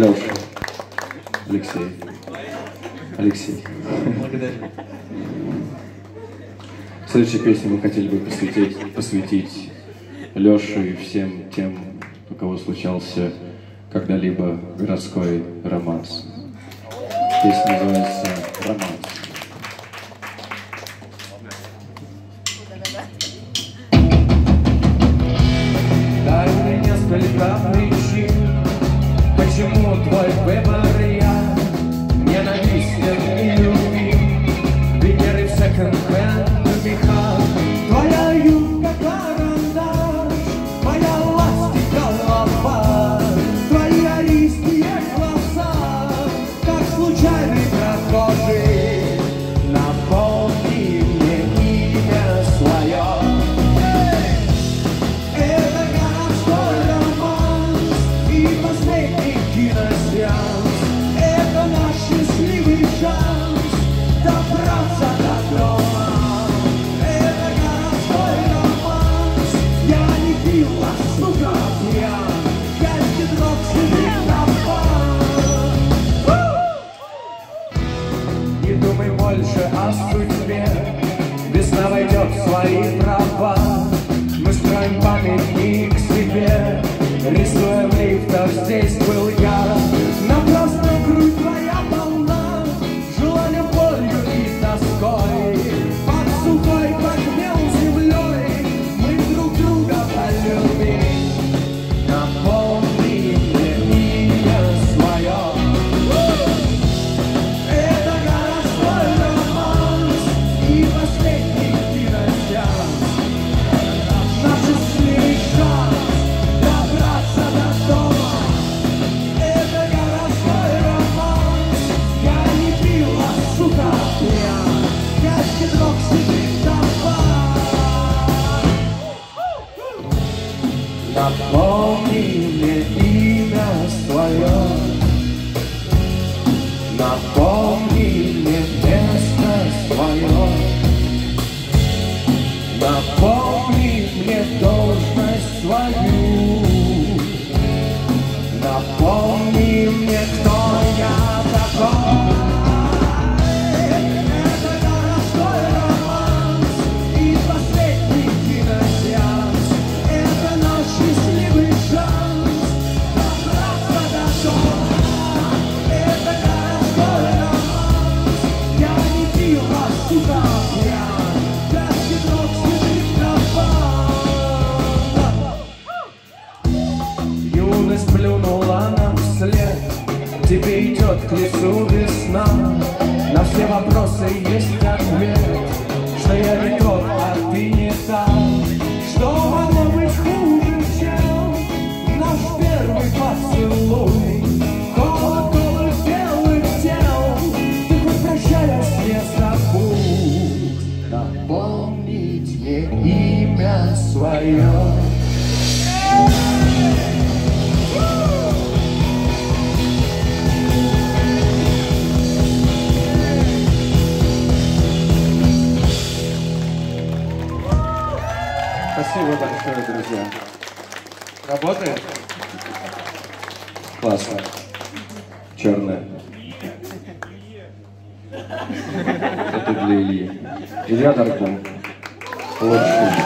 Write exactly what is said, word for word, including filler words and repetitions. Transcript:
Леша, Алексей, Алексей. Благодарю. Следующую песню мы хотели бы посвятить, посвятить Леше и всем тем, у кого случался когда-либо городской романс. Песня называется «Романс». Дай мне несколько причин, почему твой выбор я ненавистен и любим. Венеры в секонд-хенд мехах, твоя юбка карандаш, моя ластик голова, твои арийские глаза, как случайный прохожий, напомни мне имя свое. Это городской романс и последний киносеанс. Это наш счастливый шанс добраться до дома. Это городской романс. Я не пил, а сука пьян. Я седрок себе пропал. Не думай больше о судьбе. Весна войдет в свои права. Мы строим памятник себе, рисуя в лифтах, здесь был я. Напрасно грудь твоя полна желанием, болью и тоской. Под сухой, под мел землей мы друг друга полюбим. Напомни мне имя свое. Это городской романс и последний киносеанс. Наш счастливый шанс добраться до дома. Это городской романс. Я не пил, а сука пьян. Я седрок себе давай. Напомни мне имя свое. Напомни мне место свое. Напомни мне должность свою. Напомни мне, кто я такой. Это городской романс и последний киносеанс. Это наш счастливый шанс добраться до дома. Это городской романс. Я не пил, а сука пьян. Я седрок себе пропал. Юность плюнула нам вслед. Тебе идет к лесу весна. На все вопросы есть ответ, что я не тот, а ты не та. Что могло быть хуже, чем наш первый поцелуй? Холод голых белых тел, ты хоть прощаясь не забудь. Напомнить мне имя свое. Спасибо большое, друзья. Работает? Классно. Черная. Это для Ильи. Илья Дарком. Лучший.